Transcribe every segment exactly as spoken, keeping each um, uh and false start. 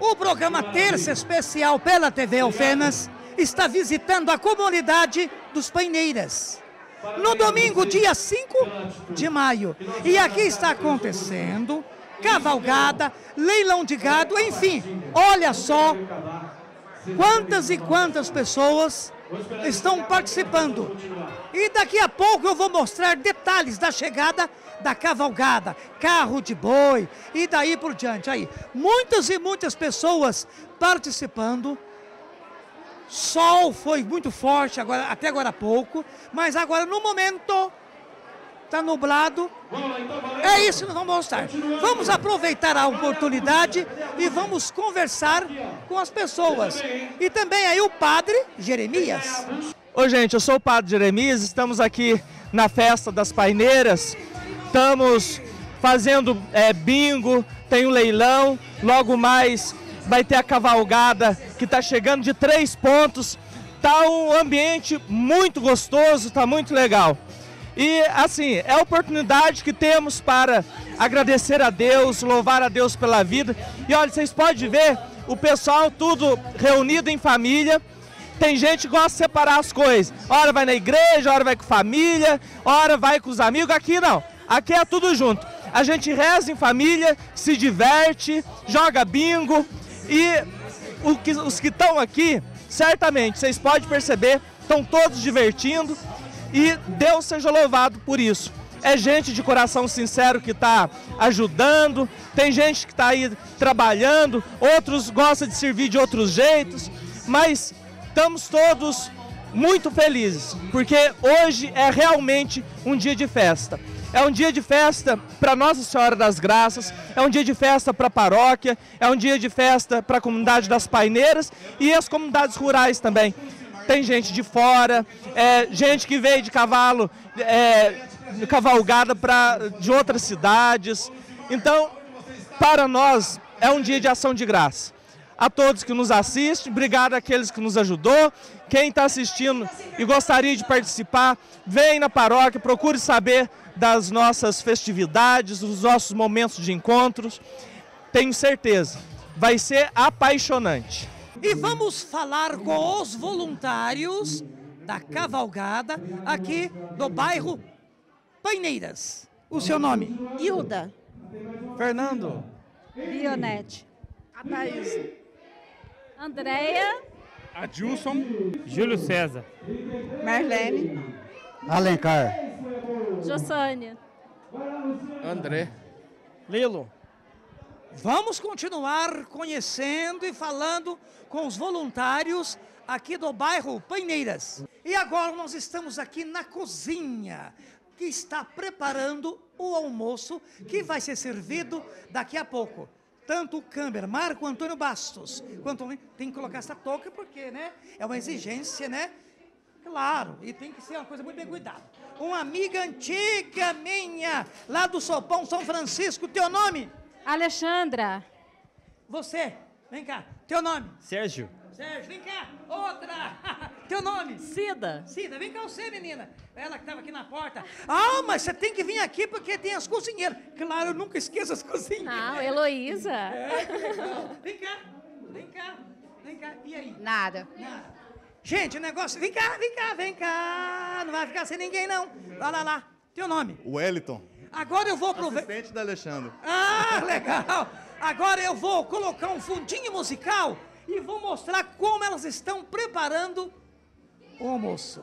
O programa Terça Especial pela T V Alfenas está visitando a comunidade dos Paineiras. No domingo, dia cinco de maio. E aqui está acontecendo cavalgada, leilão de gado, enfim. Olha só quantas e quantas pessoas estão participando. E daqui a pouco eu vou mostrar detalhes da chegada da cavalgada, carro de boi e daí por diante. Aí, muitas e muitas pessoas participando. Sol foi muito forte agora, até agora há pouco, mas agora no momento está nublado. É isso que nós vamos mostrar. Vamos aproveitar a oportunidade e vamos conversar com as pessoas. E também aí o padre Jeremias. Oi, gente, eu sou o padre Jeremias, estamos aqui na festa das Paineiras. Estamos fazendo é, bingo, tem um leilão, logo mais vai ter a cavalgada que está chegando de três pontos. Tá um ambiente muito gostoso, tá muito legal. E assim, é a oportunidade que temos para agradecer a Deus, louvar a Deus pela vida. E olha, vocês podem ver o pessoal tudo reunido em família. Tem gente que gosta de separar as coisas. Hora vai na igreja, hora vai com família, hora vai com os amigos. Aqui não, aqui é tudo junto. A gente reza em família, se diverte, joga bingo. E o que, os que estão aqui, certamente, vocês podem perceber, estão todos divertindo. E Deus seja louvado por isso. É gente de coração sincero que está ajudando, tem gente que está aí trabalhando, outros gostam de servir de outros jeitos, mas estamos todos muito felizes, porque hoje é realmente um dia de festa. É um dia de festa para Nossa Senhora das Graças, é um dia de festa para a paróquia, é um dia de festa para a comunidade das Paineiras e as comunidades rurais também. Tem gente de fora, é, gente que veio de cavalo, é, de cavalgada pra, de outras cidades. Então, para nós, é um dia de ação de graça. A todos que nos assistem, obrigado àqueles que nos ajudou. Quem está assistindo e gostaria de participar, vem na paróquia, procure saber das nossas festividades, dos nossos momentos de encontros. Tenho certeza, vai ser apaixonante. E vamos falar com os voluntários da cavalgada aqui do bairro Paineiras. O seu nome? Hilda. Fernando. Bionete. A Thaís. Andréia. Adilson. Júlio César. Marlene. Alencar. Jossânia. André. Lilo. Vamos continuar conhecendo e falando com os voluntários aqui do bairro Paineiras. E agora nós estamos aqui na cozinha, que está preparando o almoço que vai ser servido daqui a pouco. Tanto o câmera, Marco Antônio Bastos, quanto tem que colocar essa touca porque, né, é uma exigência, né? Claro, e tem que ser uma coisa muito bem cuidada. Uma amiga antiga minha, lá do Sopão São Francisco, teu nome? Alexandra. Você, vem cá, teu nome? Sérgio. Sérgio, vem cá, outra, teu nome? Cida. Cida, vem cá você, menina, ela que estava aqui na porta. Ah, mas você tem que vir aqui porque tem as cozinheiras. Claro, eu nunca esqueço as cozinheiras. Não, Heloísa. É, legal. Vem cá, vem cá, vem cá, e aí? Nada. Nada. Gente, o negócio, vem cá, vem cá, vem cá, não vai ficar sem ninguém não. Lá, lá, lá, teu nome? Wellington. Agora eu vou aproveitar. Assistente da Alexandre. Ah, legal! Agora eu vou colocar um fundinho musical e vou mostrar como elas estão preparando o almoço.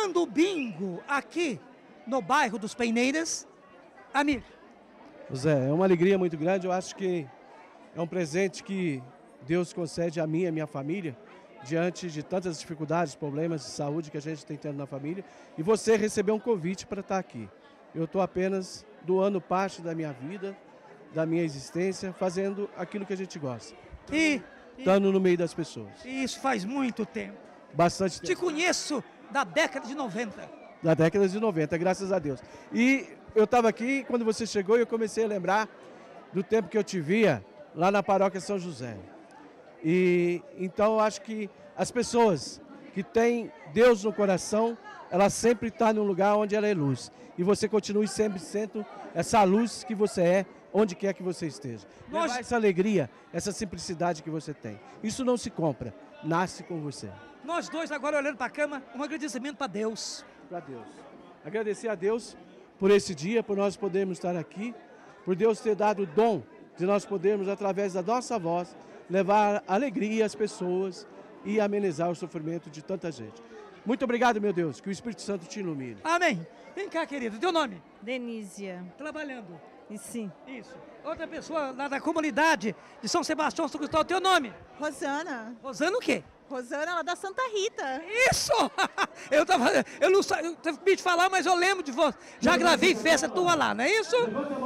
animando o bingo aqui no bairro dos Paineiras. Amigo. Zé, é uma alegria muito grande. Eu acho que é um presente que Deus concede a mim e a minha família, diante de tantas dificuldades, problemas de saúde que a gente tem tendo na família. E você recebeu um convite para estar aqui. Eu estou apenas doando parte da minha vida, da minha existência, fazendo aquilo que a gente gosta. E... Estando no meio das pessoas. Isso faz muito tempo. Bastante tempo. Te conheço da década de noventa. Da década de noventa, graças a Deus. E eu estava aqui, quando você chegou, e eu comecei a lembrar do tempo que eu te via lá na paróquia São José. E então eu acho que as pessoas que têm Deus no coração, ela sempre está num lugar onde ela é luz. E você continue sempre sendo essa luz que você é, onde quer que você esteja. Nós... Levar essa alegria, essa simplicidade que você tem. Isso não se compra, nasce com você. Nós dois agora olhando para a cama, um agradecimento para Deus. Para Deus. Agradecer a Deus por esse dia, por nós podermos estar aqui, por Deus ter dado o dom de nós podermos, através da nossa voz, levar alegria às pessoas e amenizar o sofrimento de tanta gente. Muito obrigado, meu Deus, que o Espírito Santo te ilumine. Amém. Vem cá, querido, teu nome? Denísia. Trabalhando. E sim. Isso. Outra pessoa lá da comunidade de São Sebastião, São Cristóvão, teu nome? Rosana. Rosana o quê? Rosana, ela é da Santa Rita. Isso! Eu tava, eu não sabia, eu tive que te falar, mas eu lembro de você. Já gravei festa tua lá, não é isso?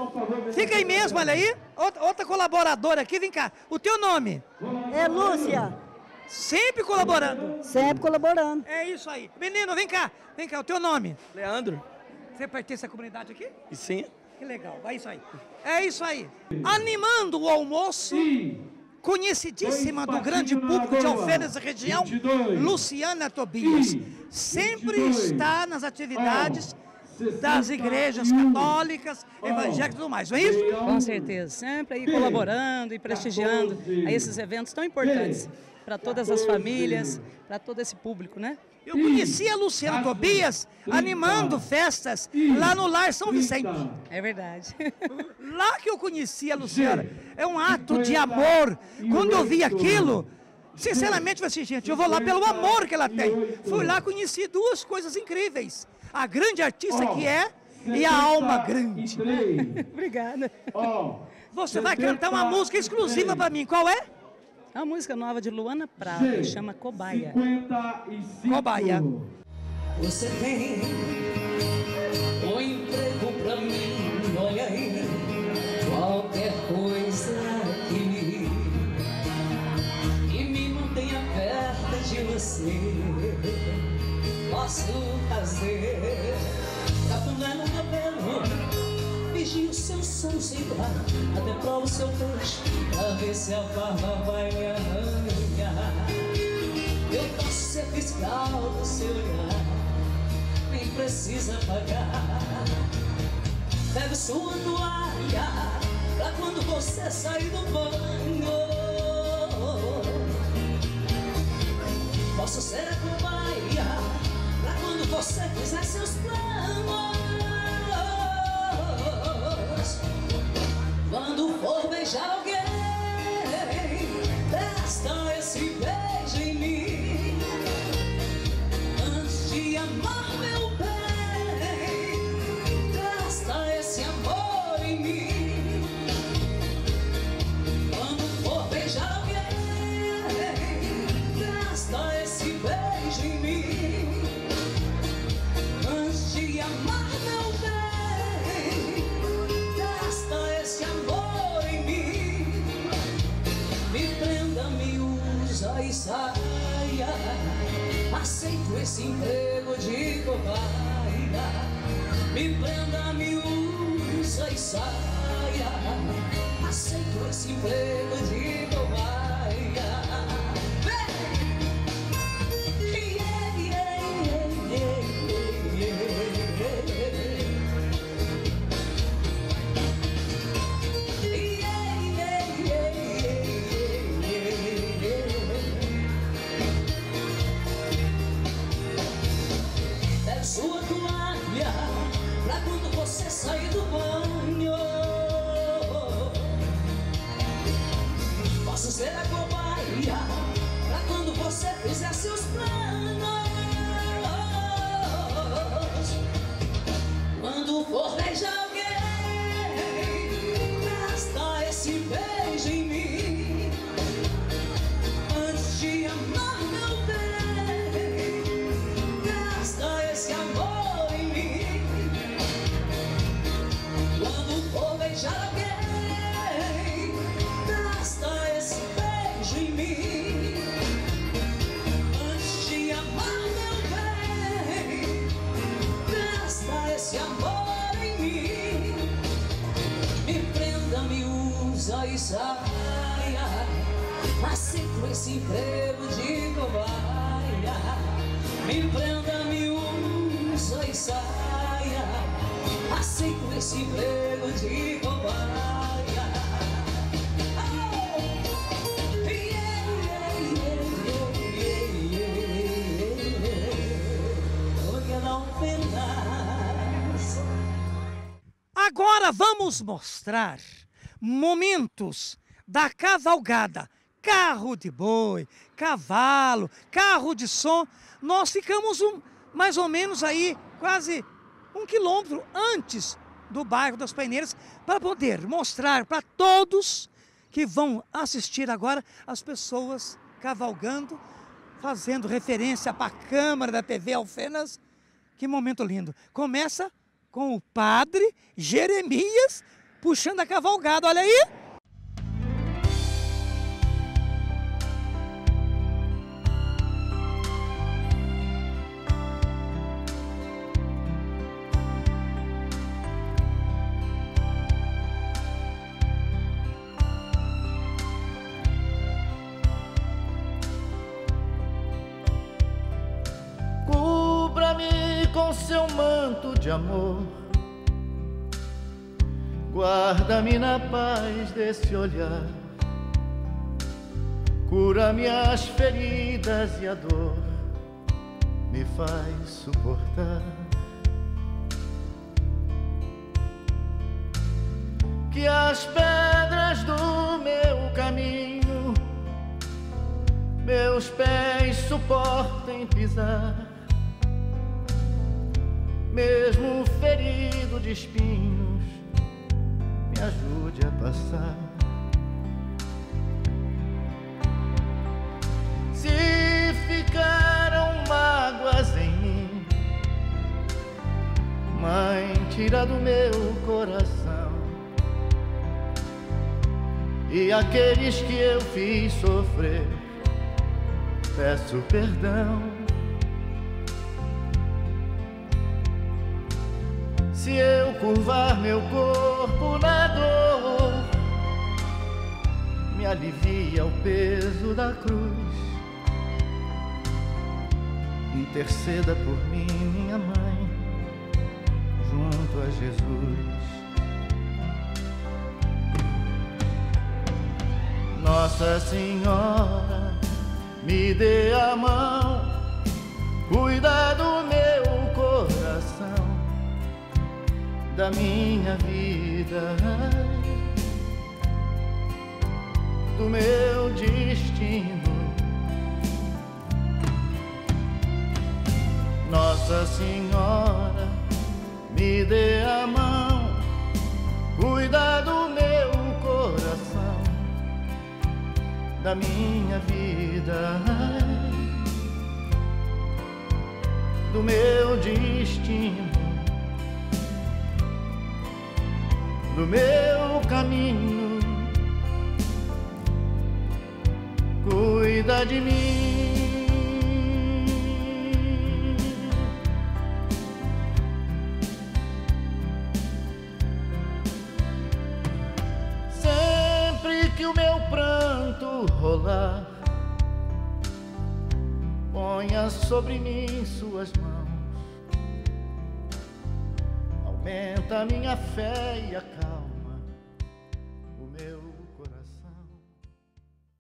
Fica aí mesmo, olha aí. Outra, outra colaboradora aqui, vem cá. O teu nome? É Lúcia. Sempre colaborando. Sempre colaborando. É isso aí. Menino, vem cá. Vem cá, o teu nome? Leandro. Você pertence à comunidade aqui? Sim. Que legal, é isso aí. É isso aí. Animando o almoço, conhecidíssima do grande público de Alfenas e região, Luciana Tobias. Sempre está nas atividades das igrejas católicas, evangélicas e tudo mais, não é isso? Com certeza, sempre aí colaborando e prestigiando a esses eventos tão importantes para todas as famílias, para todo esse público, né? Eu conheci a Luciana Tobias animando festas lá no Lar São Vicente. É verdade. Lá que eu conheci a Luciana. É um ato de amor. Quando eu vi aquilo, sinceramente, eu falei assim, gente, eu vou lá pelo amor que ela tem. Fui lá, conheci duas coisas incríveis. A grande artista que é e a alma grande. Obrigada. Você vai cantar uma música exclusiva para mim. Qual é? É uma música nova de Luana Prado, chama Cobaia. Cobaia. Você tem um emprego pra mim, olha aí, qualquer coisa aqui, e me mantenha perto de você. Posso fazer cafuné no cabelo, vigio seu som sem par, até provo seu peixe, pra ver se a barba vai me arranhar. Eu posso ser fiscal do seu olhar, nem precisa pagar. Pego sua toalha pra quando você sair do banho. Posso ser a cobaia pra quando você fizer seus planos. Quando for beijar alguém, testa esse beijo em mim. Antes de amar meu bem, testa esse amor em mim. Quando for beijar alguém, testa esse beijo em mim. Antes de amar meu bem, testa esse amor em mim. Me prenda, me usa e saia. Aceito esse emprego de cobaia. Me prenda, me usa e saia. Aceito esse emprego de cobaia. Yeah, yeah, yeah, yeah, yeah. Sua toalha pra quando você sair do banho. Posso ser a cobaia saia, aceito esse emprego de cobaia. Me prenda, me usa e saia, aceito esse emprego de cobaia. Agora vamos mostrar momentos da cavalgada. Carro de boi, cavalo, carro de som. Nós ficamos um, mais ou menos aí quase um quilômetro antes do bairro das Paineiras para poder mostrar para todos que vão assistir agora as pessoas cavalgando, fazendo referência para a câmera da T V Alfenas. Que momento lindo. Começa com o padre Jeremias puxando a cavalgada, olha aí. Cubra-me com seu manto de amor, guarda-me na paz desse olhar, cura minhas feridas e a dor me faz suportar. Que as pedras do meu caminho meus pés suportem pisar, mesmo ferido de espinhos, me ajude a passar. Se ficaram mágoas em mim, Mãe, tira do meu coração, e aqueles que eu fiz sofrer, peço perdão. Se eu curvar meu corpo na dor, me alivia o peso da cruz. Interceda por mim, minha mãe, junto a Jesus. Nossa Senhora, me dê a mão, cuida do meu coração, da minha vida, do meu destino. Nossa Senhora, me dê a mão, cuida do meu coração, da minha vida, do meu destino, do meu caminho, cuida de mim. Sempre que o meu pranto rolar, ponha sobre mim suas mãos, aumenta a minha fé e a calma,